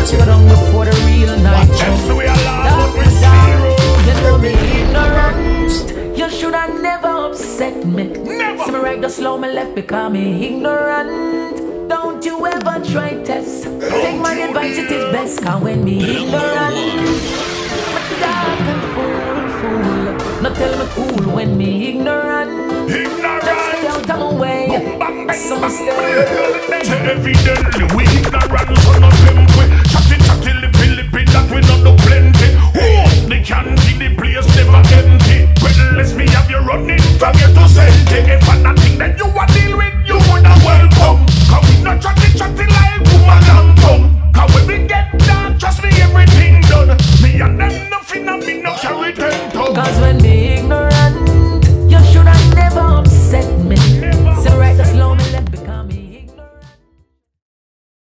Go down before the real night. So we are loud, Dark but we is dark. zero. You know me ignorant. You should have never upset me. Never. See me right go slow, me left because me ignorant. Don't you ever try test. Take my advice, it is best. Cause when me ignorant, but dark and fool. Not tell me cool when me ignorant. Just stay out of my way. So stay. Evidently we ignorant, so not them quick. Chatty, lippy, that we not know plenty. Oh, the candy, the place never empty. Well, let's me have you running from here to Sente. If I nothing that you want deal with, you would have welcome. Come we not chatty like woman.